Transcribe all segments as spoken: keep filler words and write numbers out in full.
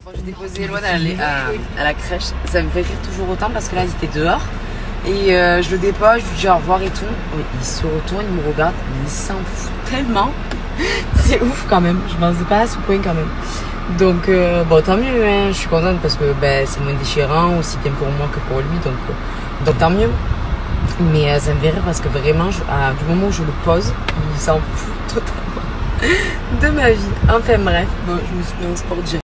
Quand j'ai déposé Eloane à, à, à la crèche, ça me fait rire toujours autant parce que là, ils étaient dehors. Et euh, je le dépose, je lui dis au revoir et tout. Oui, il se retourne, il me regarde, mais il s'en fout tellement. C'est ouf quand même, je m'en faisais pas à ce point quand même. Donc, euh, bon, tant mieux, hein. Je suis contente parce que ben, c'est moins déchirant, aussi bien pour moi que pour lui. Donc, euh, donc tant mieux. Mais euh, ça me fait rire parce que vraiment, je, à, du moment où je le pose, il s'en fout totalement de ma vie. Enfin bref, bon, je me suis mis en sport direct.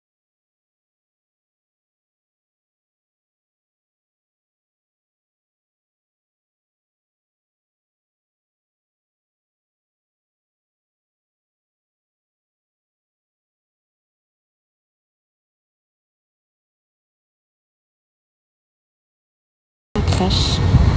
Crèche.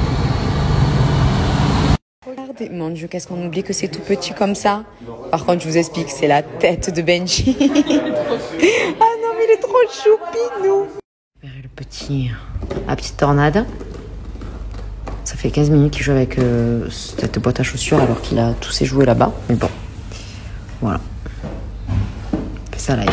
Regardez, mon Dieu, qu'est-ce qu'on oublie que c'est tout petit comme ça. Par contre, je vous explique, c'est la tête de Benji. Ah non, mais il est trop choupinou. Le petit, la petite tornade. Ça fait quinze minutes qu'il joue avec euh, cette boîte à chaussures alors qu'il a tous ses jouets là-bas. Mais bon, voilà. Il fait ça live.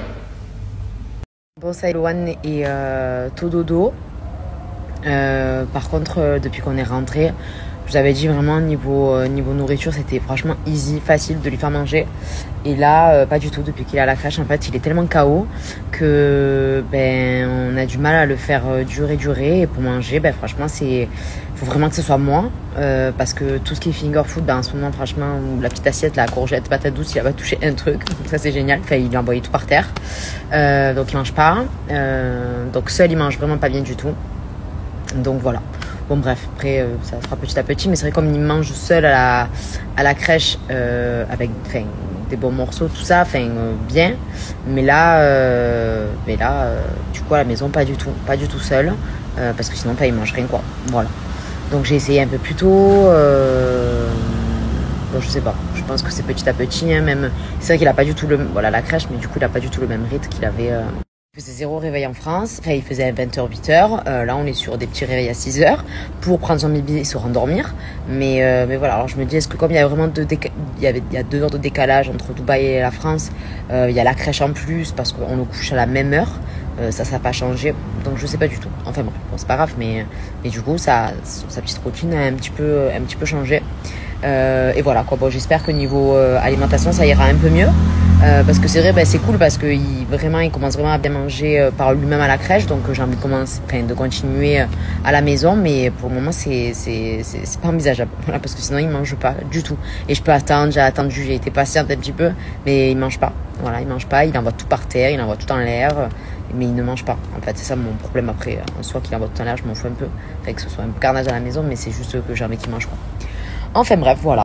Bon, ça, Eloane est euh, tout dodo. Euh, par contre, euh, depuis qu'on est rentré, je vous avais dit vraiment niveau, euh, niveau nourriture, c'était franchement easy, facile de lui faire manger. Et là, euh, pas du tout. Depuis qu'il est à la crèche, en fait, il est tellement K O que ben, on a du mal à le faire durer, durer. Et pour manger, ben, franchement, c'est faut vraiment que ce soit moi. Euh, parce que tout ce qui est finger food, ben, en ce moment, franchement, la petite assiette, la courgette, patate douce, il a pas touché un truc. Donc ça, c'est génial. Enfin, il a envoyé tout par terre. Euh, donc, il mange pas. Euh, donc, seul, il mange vraiment pas bien du tout. Donc voilà. Bon bref, après euh, ça sera petit à petit, mais c'est vrai comme il mange seul à la, à la crèche euh, avec des bons morceaux, tout ça, enfin euh, bien. Mais là, euh, mais là, euh, du coup à la maison pas du tout, pas du tout seul, euh, parce que sinon pas il mange rien quoi. Voilà. Donc j'ai essayé un peu plus tôt. Euh, bon je sais pas, je pense que c'est petit à petit. Hein, même c'est vrai qu'il a pas du tout le, voilà la crèche, mais du coup il a pas du tout le même rythme qu'il avait. Euh, Il faisait zéro réveil en France, enfin il faisait à vingt heures, huit heures, euh, là on est sur des petits réveils à six heures pour prendre son bébé et se rendormir. Mais, euh, mais voilà, alors je me dis, est-ce que comme il y a vraiment deux, déca- il y avait, il y a deux heures de décalage entre Dubaï et la France, euh, il y a la crèche en plus parce qu'on le couche à la même heure, euh, ça ça n'a pas changé, donc je sais pas du tout. Enfin bon, bon c'est pas grave, mais, mais du coup ça, sa petite routine a un petit peu, un petit peu changé. Euh, et voilà quoi, bon, j'espère que niveau euh, alimentation ça ira un peu mieux. Euh, parce que c'est vrai, ben, c'est cool parce qu'il vraiment, il commence vraiment à bien manger euh, par lui-même à la crèche, donc euh, j'ai envie de, commencer, enfin, de continuer euh, à la maison, mais pour le moment c'est, c'est, c'est, c'est pas envisageable, voilà, parce que sinon il mange pas du tout. Et je peux attendre, j'ai attendu, j'ai été patiente un petit peu, mais il mange pas. Voilà, il mange pas, il envoie tout par terre, il envoie tout en l'air, mais il ne mange pas. En fait, c'est ça mon problème après. En soi, qu'il envoie tout en l'air, je m'en fous un peu, fait que ce soit un carnage à la maison, mais c'est juste que j'ai envie qu'il mange pas. Enfin bref, voilà.